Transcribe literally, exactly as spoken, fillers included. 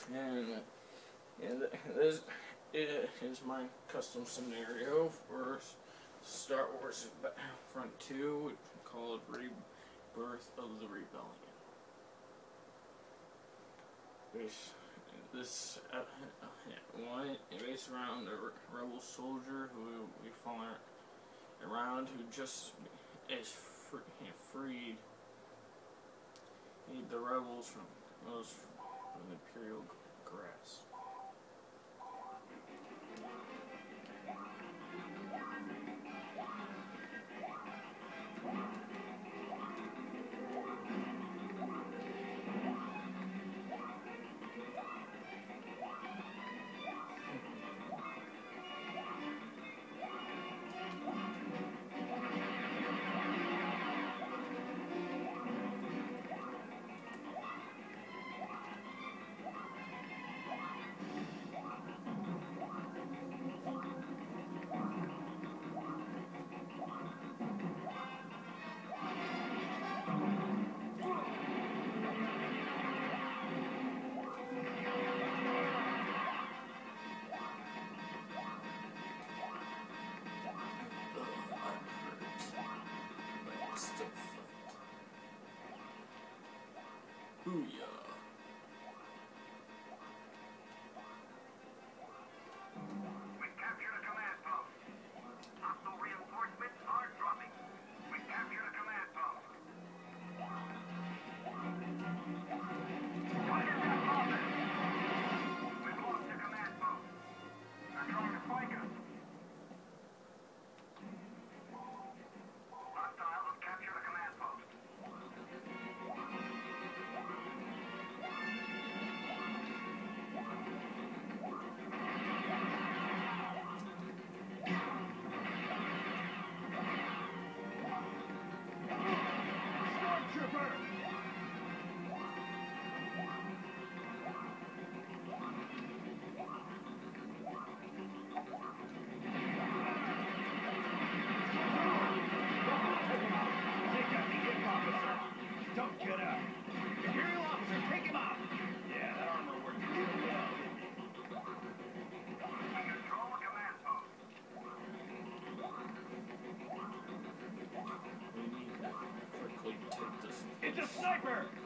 And, and this is my custom scenario for Star Wars Battlefront two, called Rebirth of the Rebellion. This, this uh, one is based around a rebel soldier who we follow around, who just is free, freed the rebels from those from the Imperial grasp. Booyah. We captured a command post. Hostile reinforcements are dropping. We captured a command post. Fire that officer! We've lost a command post. They're trying to flank us. Hostiles have captured a command post. Don't get up. Imperial officer, take him out. Yeah, that armor works really well. We control a command post. We need to quickly take this. It's a sniper!